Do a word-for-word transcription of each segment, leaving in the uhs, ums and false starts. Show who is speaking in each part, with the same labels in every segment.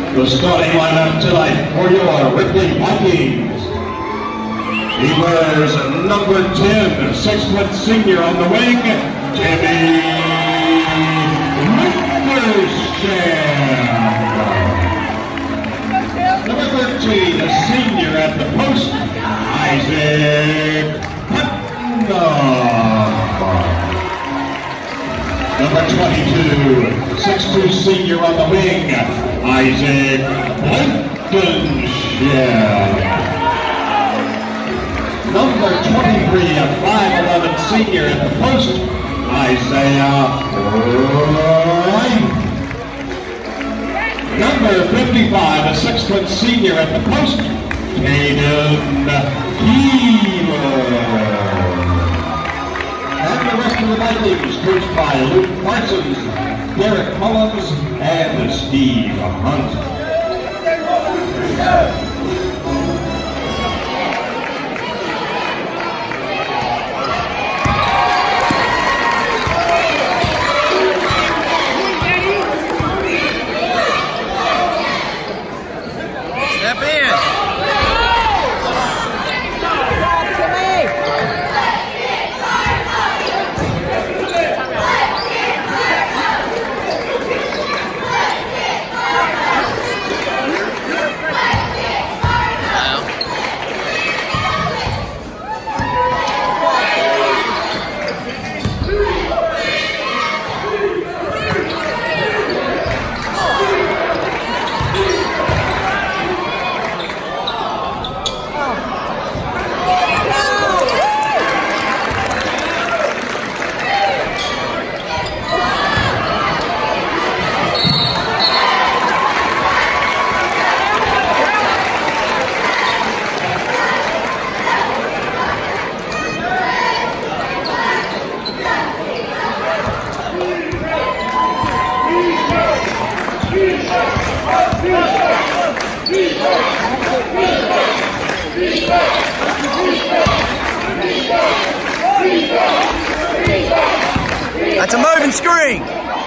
Speaker 1: The starting lineup tonight for your Ripley Vikings. He wears number ten, six-foot senior on the wing, Jimmy Wickersham. Number thirteen, a senior at the post, Isaac Putnam. Number twenty-two, six foot two senior on the wing, Isaac Blankenship. Number twenty-three, a five eleven senior at the post, Isaiah Wright. Number fifty-five, a six foot senior at the post, Caden Keeler. And the rest of the Vikings, coached by Luke Parsons, Derek Mullins, and Steve Hunt.
Speaker 2: That's a moving screen.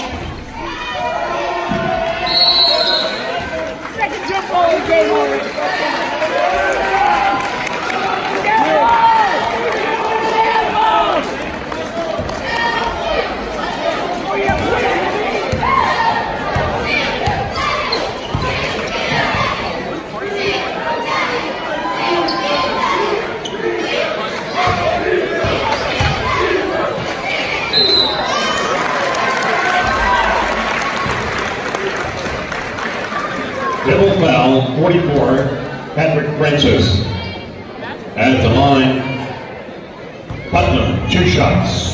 Speaker 3: Second jump ball game over.
Speaker 1: Double foul, forty-four, Patrick Francis. At the line, Putnam, two shots.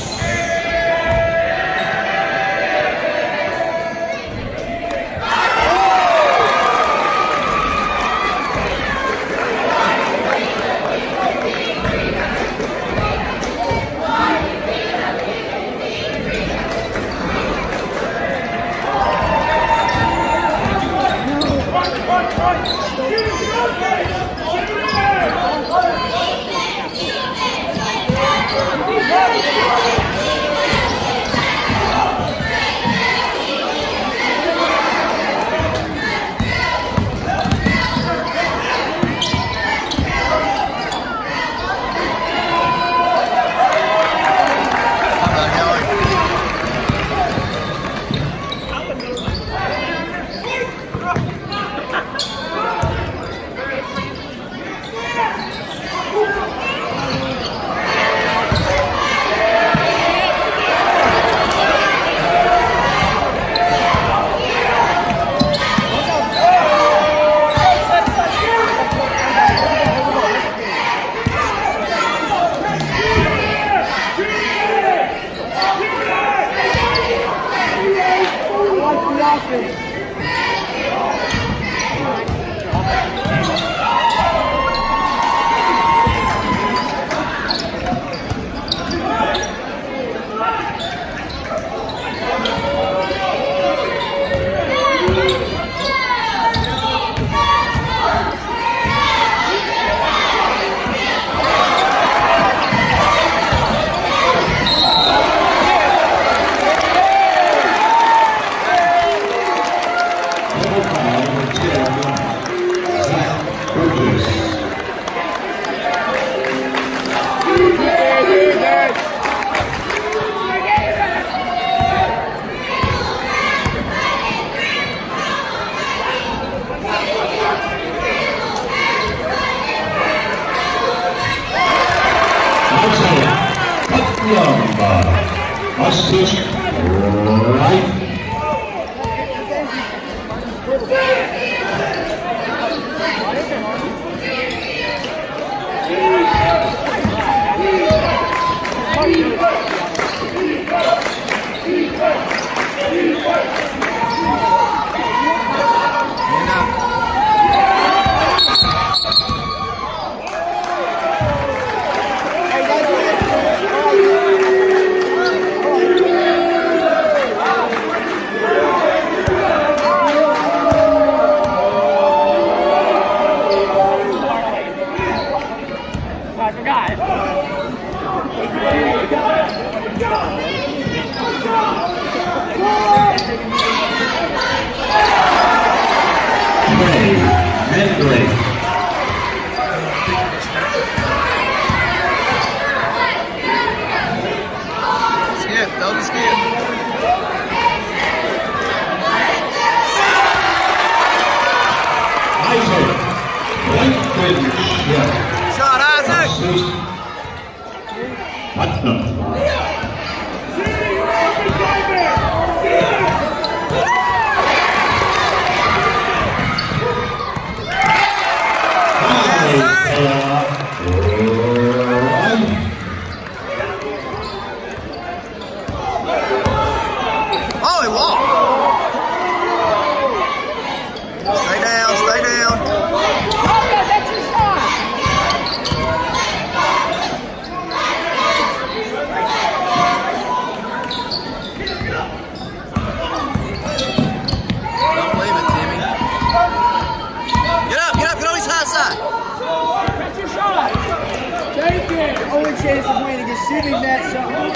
Speaker 3: chance of winning is shooting that shot.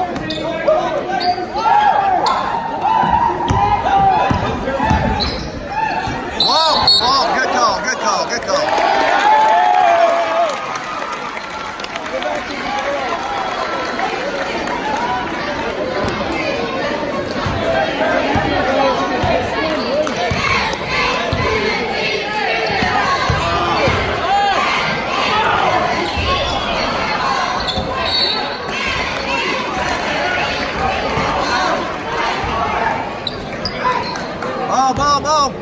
Speaker 2: Whoa! Oh, good call, good call, good call. Ball, ball, ball.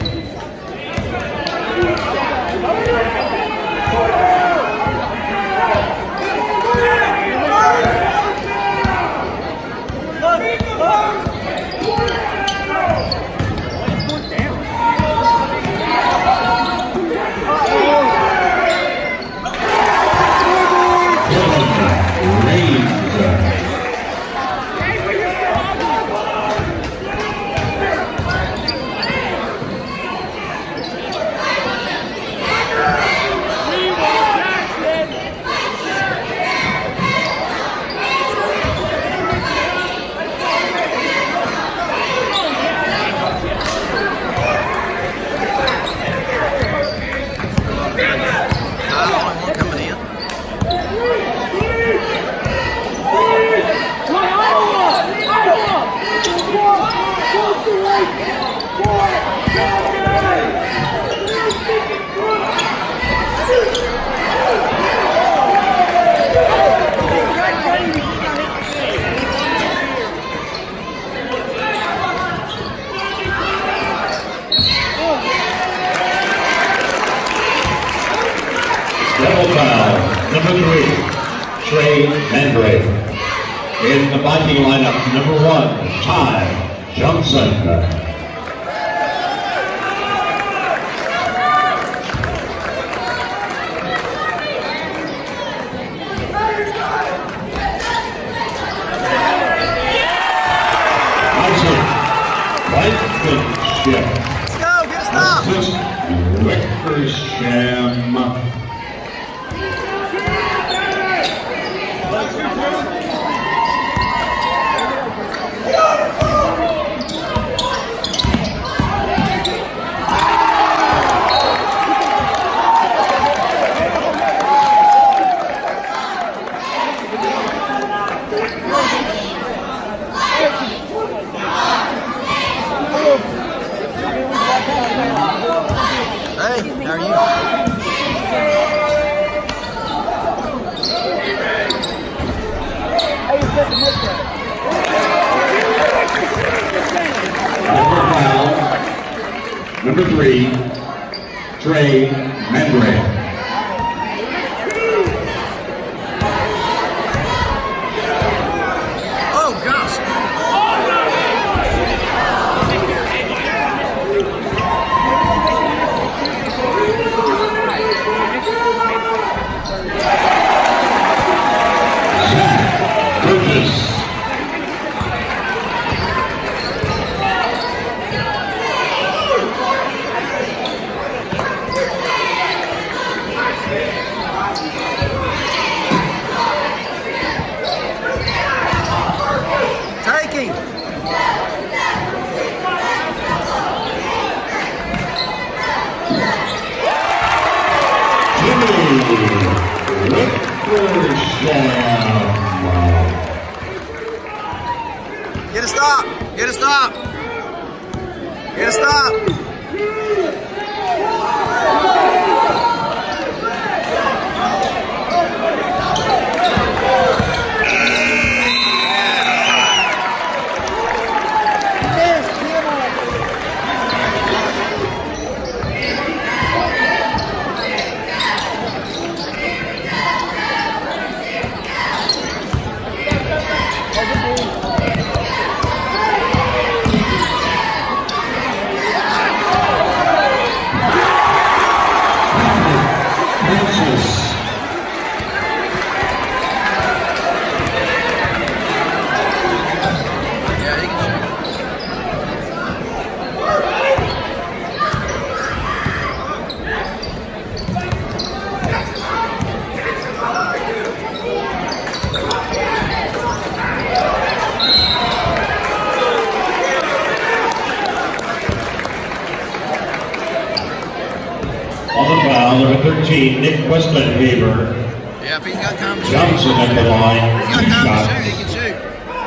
Speaker 1: Double foul, number three, Trey Mandrake. In the blocking lineup, number one, Ty Johnson.
Speaker 2: Let's go, get a stop.
Speaker 1: Wickersham.
Speaker 2: Hey, how are you?
Speaker 1: Number three, Trey Mandrake.
Speaker 2: Oh, gosh. Taking. Get a stop. Get a stop. Get a stop.
Speaker 1: foul, number thirteen, Nick Westman-Haber.
Speaker 2: Yeah, if he's got time to shoot.
Speaker 1: Johnson at the line.
Speaker 2: If he's got time to shoot, he can shoot.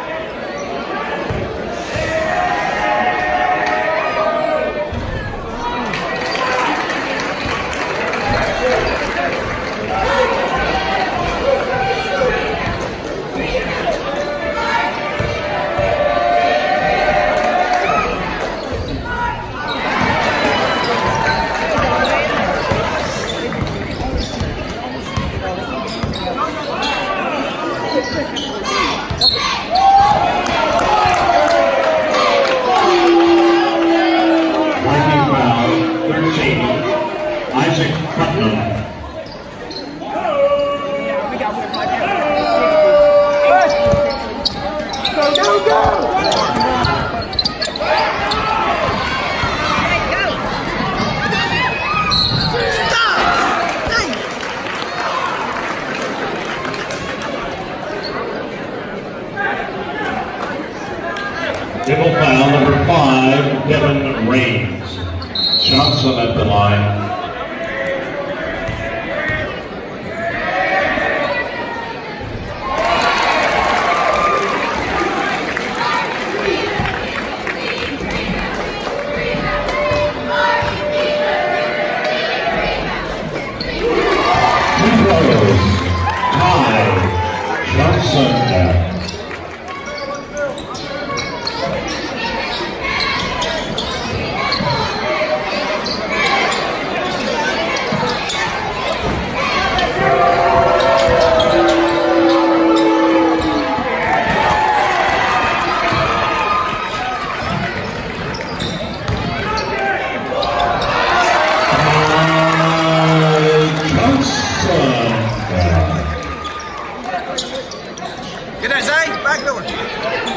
Speaker 1: Isaac Putnam.
Speaker 3: Go, go, go!
Speaker 1: Double foul, number five, Devin Raines. Johnson at the line. Ty Johnson.
Speaker 2: Get that, Zay. Back door.